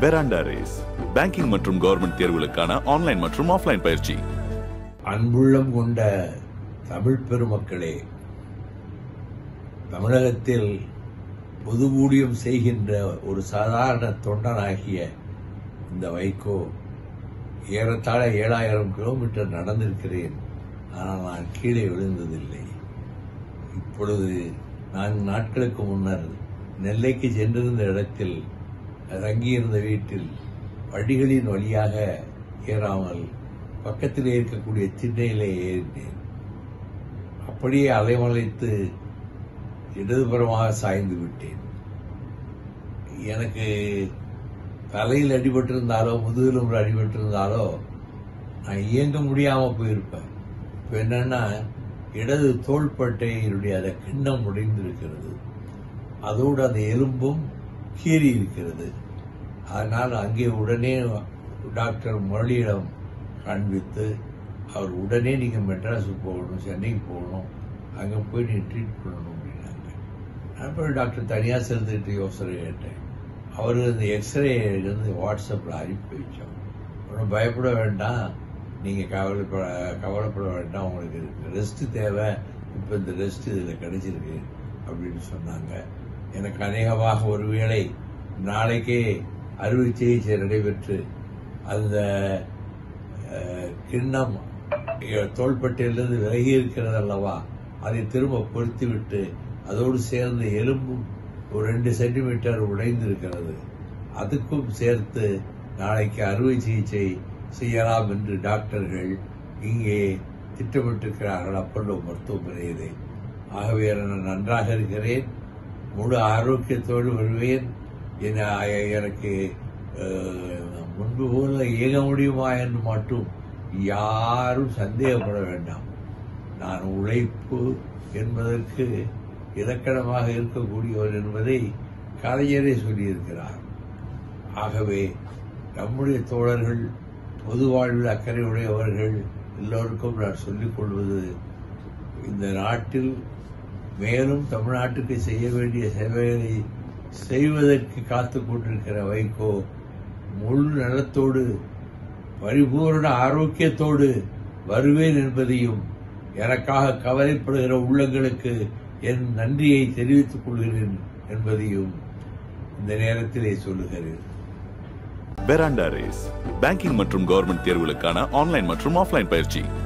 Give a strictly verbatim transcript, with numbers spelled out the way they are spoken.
பெராண்டா race banking மற்றும் government தேர்வுகளுக்கான online மற்றும் ஆஃப்லைன் பயிற்சி. அன்புள்ளம் கொண்ட தமிழ் பெருமக்களே, தமிழகத்தில் பொது ஊழியம் செய்கின்ற ஒரு சாதாரண தொண்டனாகிய இந்த வைகோ ஏறத்தாழ ஏழாயிரம் கிலோமீட்டர் நடந்திருக்கிறேன். ஆனால் நான் கீழே விழுந்ததில்லை. இப்பொழுது நான்கு நாட்களுக்கு முன்னர் நெல்லைக்கு சென்றிருந்த இடத்தில் தங்கியிருந்த வீட்டில் படிகளின் வழியாக ஏறாமல் பக்கத்திலே இருக்கக்கூடிய திண்ணையிலே ஏறினேன். அப்படியே அலைமலைத்து இடதுபுறமாக சாய்ந்து விட்டேன். எனக்கு தலையில் அடிபட்டிருந்தாலோ முதுகிலும் அடிபட்டிருந்தாலோ நான் இயங்க முடியாம போயிருப்பேன். இப்ப என்னன்னா, இடது தோள்பட்டையினுடைய அந்த கிண்ணம் உடைந்திருக்கிறது, அதோடு அந்த எலும்பும் கீறி இருக்கிறது. அதனால் அங்கே உடனே டாக்டர் முரளியிடம் காண்பித்து அவர் உடனே நீங்க மெட்ராஸுக்கு போகணும், சென்னைக்கு போகணும், அங்கே போய் நீ ட்ரீட் பண்ணணும் அப்படின்னாங்க. நான் போய் டாக்டர் தனியாக சேர்ந்துக்கிட்டு யோசனை கேட்டேன். அவரு இந்த எக்ஸ்ரே வந்து வாட்ஸ்அப்பில் அனுப்பி வச்சோம். ஒன்றும் பயப்பட வேண்டாம், நீங்கள் கவலைப்பட கவலைப்பட வேண்டாம், உங்களுக்கு ரெஸ்ட் தேவை, இப்போ இந்த ரெஸ்ட் இதில் கிடைச்சிருக்கு அப்படின்னு சொன்னாங்க. எனக்கு அநேகமாக ஒருவேளை நாளைக்கே அறுவை சிகிச்சை நடைபெற்று அந்த கிண்ணம் தோள்பட்டையிலிருந்து விலகி இருக்கிறது அல்லவா, அதை திரும்ப பொருத்தி விட்டு அதோடு சேர்ந்து எலும்பும் ஒரு ரெண்டு சென்டிமீட்டர் உடைந்திருக்கிறது, அதுக்கும் சேர்த்து நாளைக்கு அறுவை சிகிச்சை செய்யலாம் என்று டாக்டர்கள் இங்கே திட்டமிட்டிருக்கிறார்கள் அப்பல்லோ மருத்துவமனையிலே. ஆகவே நான் நன்றாக இருக்கிறேன், முழு ஆரோக்கியத்தோடு வருவேன். எனக்கு முன்பு போல இயங்க முடியுமா என்று மட்டும் யாரும் சந்தேகப்பட வேண்டாம். நான் உழைப்பு என்பதற்கு இலக்கணமாக இருக்கக்கூடியவர் என்பதை கலைஞரே சொல்லியிருக்கிறார். ஆகவே நம்முடைய தோழர்கள், பொது வாழ்வில் அக்கறை உடையவர்கள் எல்லோருக்கும் நான் சொல்லிக் கொள்வது, இந்த நாட்டில் மேலும் தமிழ்நாட்டுக்கு செய்ய வேண்டிய சேவைகளை செய்வதற்கு காத்துக் கொண்டிருக்கிற வைகோ முழு நலத்தோடு பரிபூர்ண ஆரோக்கியத்தோடு வருவேன் என்பதையும், எனக்காக கவலைப்படுகிற உள்ளங்களுக்கு என் நன்றியை தெரிவித்துக் கொள்கிறேன் என்பதையும் இந்த நேரத்திலே சொல்லுகிறேன். பெராண்டா ரேஸ் பேங்கிங் மற்றும் கவர்மெண்ட் தேர்வுகளுக்கான ஆன்லைன் மற்றும் ஆஃப்லைன் பயிற்சி.